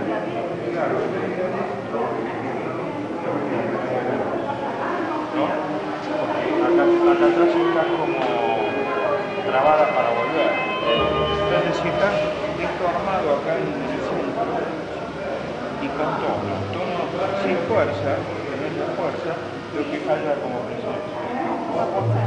Claro. ¿No? Porque acá atrás está como trabada para volver. Entonces si estás esto armado acá en el centro y con tono sin fuerza, teniendo fuerza, lo que salga como presencia.